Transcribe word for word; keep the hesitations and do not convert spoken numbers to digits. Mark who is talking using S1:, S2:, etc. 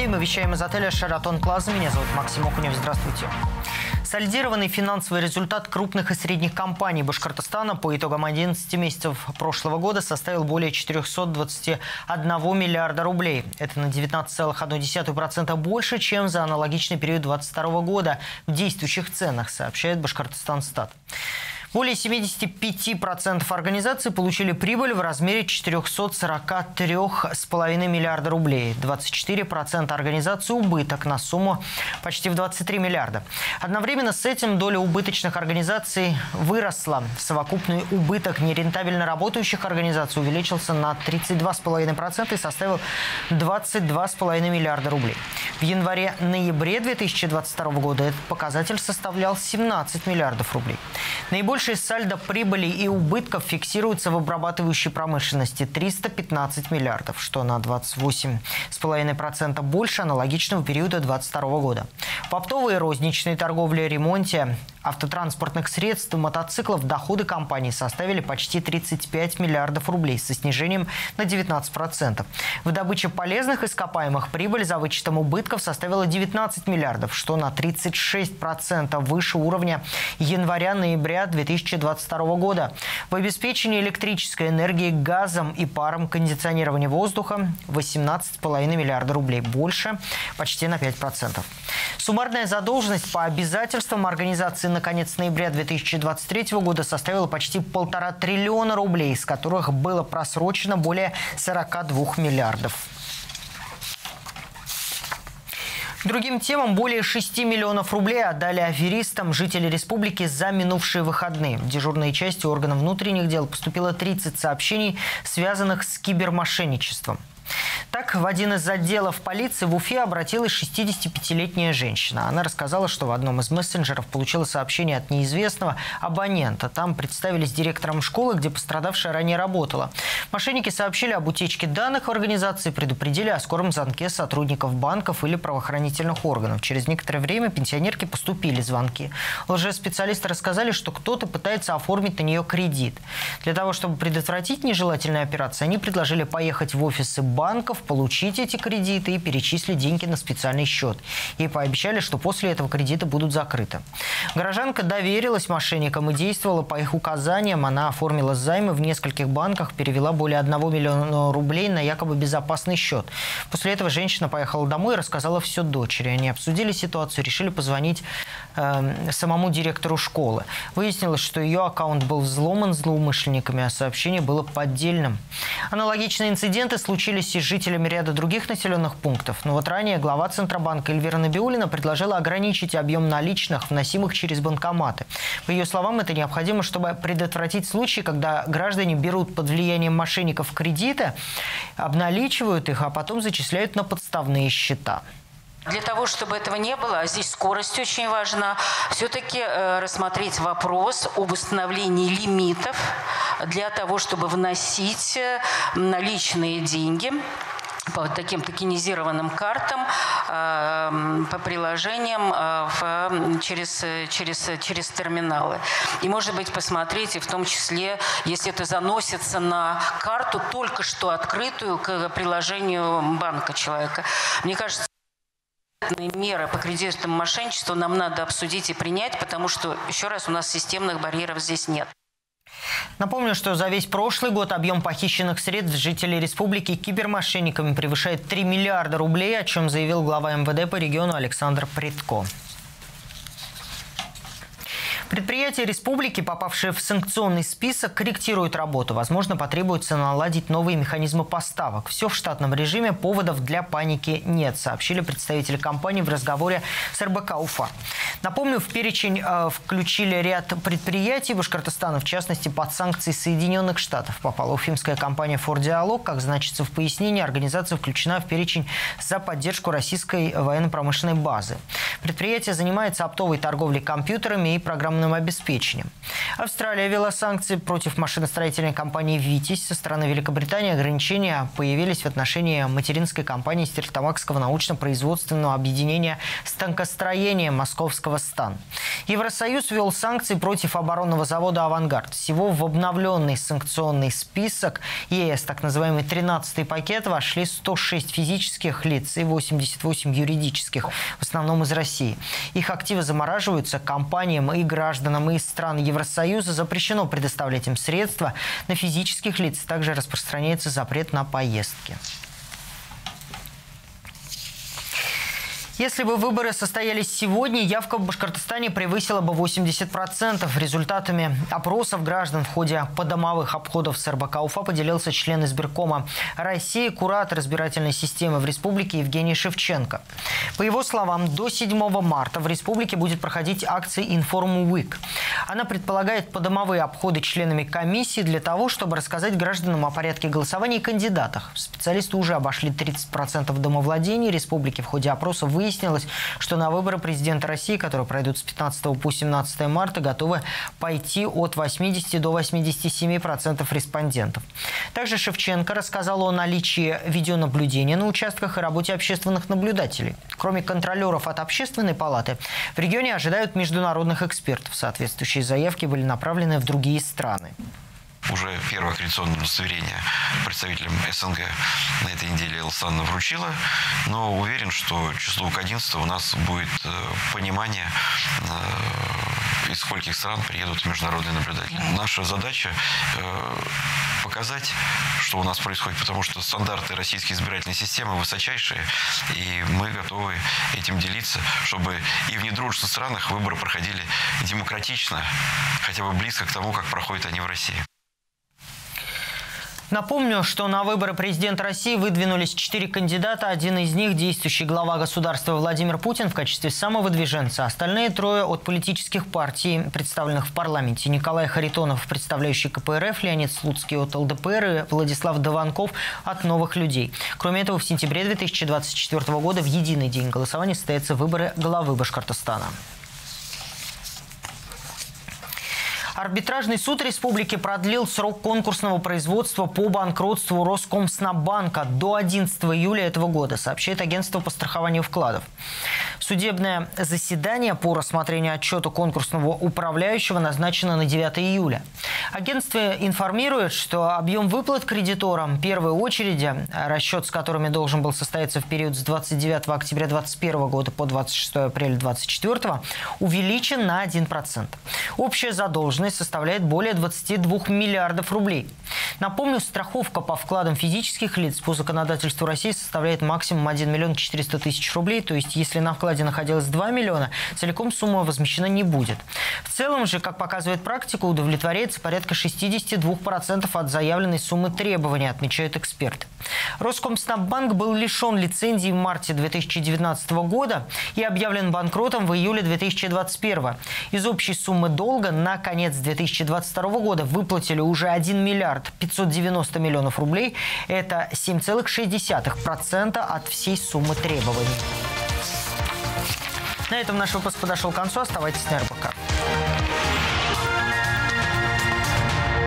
S1: дней. Мы вещаем из отеля «Шератон Плаза». Меня зовут Максим Окунев. Здравствуйте. Солидированный финансовый результат крупных и средних компаний Башкортостана по итогам одиннадцати месяцев прошлого года составил более четырёхсот двадцати одного миллиарда рублей. Это на девятнадцать целых одну десятую процента больше, чем за аналогичный период две тысячи двадцать второго года в действующих ценах, сообщает Башкортостан-Стат. Более семидесяти пяти процентов организаций получили прибыль в размере четырёхсот сорока трёх целых пяти десятых миллиарда рублей. двадцать четыре процента организаций убыток на сумму почти в двадцать три миллиарда. Одновременно с этим доля убыточных организаций выросла. Совокупный убыток нерентабельно работающих организаций увеличился на тридцать два целых пять десятых процента и составил двадцать два целых пять десятых миллиарда рублей. В январе-ноябре две тысячи двадцать второго года этот показатель составлял семнадцать миллиардов рублей. Наибольшее сальдо прибыли и убытков фиксируется в обрабатывающей промышленности – триста пятнадцать миллиардов, что на двадцать восемь целых пять десятых процента больше аналогичного периода две тысячи двадцать второго года. В оптовой и розничной торговле, ремонте автотранспортных средств и мотоциклов доходы компаний составили почти тридцать пять миллиардов рублей со снижением на девятнадцать процентов. В добыче полезных ископаемых прибыль за вычетом убытков составила девятнадцать миллиардов, что на тридцать шесть процентов выше уровня января-ноября две тысячи двадцать второго года. В обеспечении электрической энергии газом и паром, кондиционирования воздуха восемнадцать целых пять десятых миллиарда рублей, больше почти на пять процентов. Суммарная задолженность по обязательствам организации на конец ноября две тысячи двадцать третьего года составила почти полтора триллиона рублей, из которых было просрочено более сорока двух миллиардов. Другим темам более шести миллионов рублей отдали аферистам жители республики за минувшие выходные. В дежурные части органов внутренних дел поступило тридцать сообщений, связанных с кибермошенничеством. Так, в один из отделов полиции в Уфе обратилась шестидесятипятилетняя женщина. Она рассказала, что в одном из мессенджеров получила сообщение от неизвестного абонента. Там представились директором школы, где пострадавшая ранее работала. Мошенники сообщили об утечке данных в организации, предупредили о скором звонке сотрудников банков или правоохранительных органов. Через некоторое время пенсионерке поступили звонки. Лжеспециалисты рассказали, что кто-то пытается оформить на нее кредит. Для того, чтобы предотвратить нежелательные операции, они предложили поехать в офисы банков, получить эти кредиты и перечислить деньги на специальный счет. Ей пообещали, что после этого кредиты будут закрыты. Горожанка доверилась мошенникам и действовала по их указаниям. Она оформила займы в нескольких банках, перевела более одного миллиона рублей на якобы безопасный счет. После этого женщина поехала домой и рассказала все дочери. Они обсудили ситуацию, решили позвонить э, самому директору школы. Выяснилось, что ее аккаунт был взломан злоумышленниками, а сообщение было поддельным. Аналогичные инциденты случились и с жителями ряда других населенных пунктов. Но вот ранее глава Центробанка Эльвира Набиуллина предложила ограничить объем наличных, вносимых через банкоматы. По ее словам, это необходимо, чтобы предотвратить случаи, когда граждане берут под влиянием мошенников кредиты, обналичивают их, а потом зачисляют на подставные счета.
S2: Для того, чтобы этого не было, а здесь скорость очень важна, все-таки э, рассмотреть вопрос об установлении лимитов для того, чтобы вносить наличные деньги по таким токенизированным картам, э, по приложениям э, в, через, через, через терминалы. И, может быть, посмотреть, и в том числе, если это заносится на карту, только что открытую к приложению банка человека. Мне кажется, меры по кредитному мошенничеству нам надо обсудить и принять, потому что, еще раз, у нас системных барьеров здесь нет.
S1: Напомню, что за весь прошлый год объем похищенных средств жителей республики кибермошенниками превышает три миллиарда рублей, о чем заявил глава эм вэ дэ по региону Александр Предко. Предприятия республики, попавшие в санкционный список, корректируют работу. Возможно, потребуется наладить новые механизмы поставок. Все в штатном режиме, поводов для паники нет, сообщили представители компании в разговоре с эр бэ ка Уфа. Напомню, в перечень э, включили ряд предприятий Башкортостана, в частности, под санкции Соединенных Штатов попала уфимская компания «Фордиалог». Как значится в пояснении, организация включена в перечень за поддержку российской военно-промышленной базы. Предприятие занимается оптовой торговлей компьютерами и программным программным обеспечением. Австралия ввела санкции против машиностроительной компании «Витязь». Со стороны Великобритании ограничения появились в отношении материнской компании Стерлитамакского научно-производственного объединения «Станкостроение» московского «Стан». Евросоюз ввел санкции против оборонного завода «Авангард». Всего в обновленный санкционный список ЕС, так называемый тринадцатый пакет, вошли сто шесть физических лиц и восемьдесят восемь юридических, в основном из России. Их активы замораживаются. Компаниям и гражданам из стран Евросоюза запрещено предоставлять им средства. На физических лиц также распространяется запрет на поездки. Если бы выборы состоялись сегодня, явка в Башкортостане превысила бы восемьдесят процентов. Результатами опросов граждан в ходе подомовых обходов с эр бэ ка Уфа поделился член избиркома России, куратор избирательной системы в республике Евгений Шевченко. По его словам, до седьмого марта в республике будет проходить акция «Информ Уик». Она предполагает подомовые обходы членами комиссии для того, чтобы рассказать гражданам о порядке голосования и кандидатах. Специалисты уже обошли тридцать процентов домовладений республики. В ходе опроса выяснилось, Выяснилось, что на выборы президента России, которые пройдут с пятнадцатого по семнадцатое марта, готовы пойти от восьмидесяти до восьмидесяти семи процентов респондентов. Также Шевченко рассказал о наличии видеонаблюдения на участках и работе общественных наблюдателей. Кроме контролеров от Общественной палаты, в регионе ожидают международных экспертов. Соответствующие заявки были направлены в другие страны.
S3: Уже первое аккредитационное удостоверение представителям эс эн гэ на этой неделе Элсан вручила, но уверен, что число к одиннадцатому у нас будет понимание, из скольких стран приедут международные наблюдатели. Наша задача показать, что у нас происходит, потому что стандарты российской избирательной системы высочайшие, и мы готовы этим делиться, чтобы и в недружественных странах выборы проходили демократично, хотя бы близко к тому, как проходят они в России.
S1: Напомню, что на выборы президента России выдвинулись четыре кандидата. Один из них – действующий глава государства Владимир Путин в качестве самого выдвиженца. Остальные трое от политических партий, представленных в парламенте. Николай Харитонов, представляющий ка пэ эр эф, Леонид Слуцкий от эл дэ пэ эр и Владислав Дованков от «Новых людей». Кроме этого, в сентябре две тысячи двадцать четвёртого года в единый день голосования состоятся выборы главы Башкортостана. Арбитражный суд республики продлил срок конкурсного производства по банкротству Роскомснаббанка до одиннадцатого июля этого года, сообщает агентство по страхованию вкладов. Судебное заседание по рассмотрению отчета конкурсного управляющего назначено на девятое июля. Агентство информирует, что объем выплат кредиторам первой очереди, расчет с которыми должен был состояться в период с двадцать девятого октября две тысячи двадцать первого года по двадцать шестого апреля две тысячи двадцать четвёртого, увеличен на один процент. Общая задолженность составляет более двадцати двух миллиардов рублей. Напомню, страховка по вкладам физических лиц по законодательству России составляет максимум один миллион четыреста тысяч рублей, то есть если на вкладе находилось два миллиона, целиком сумма возмещена не будет. В целом же, как показывает практика, удовлетворяется порядка шестидесяти двух процентов от заявленной суммы требований, отмечают эксперты. Роскомснаббанк был лишен лицензии в марте две тысячи девятнадцатого года и объявлен банкротом в июле две тысячи двадцать первого. Из общей суммы долга на конец две тысячи двадцать второго года выплатили уже один миллиард пятьсот девяносто миллионов рублей. Это семь целых шесть десятых процента от всей суммы требований. На этом наш выпуск подошел к концу. Оставайтесь на эр бэ ка.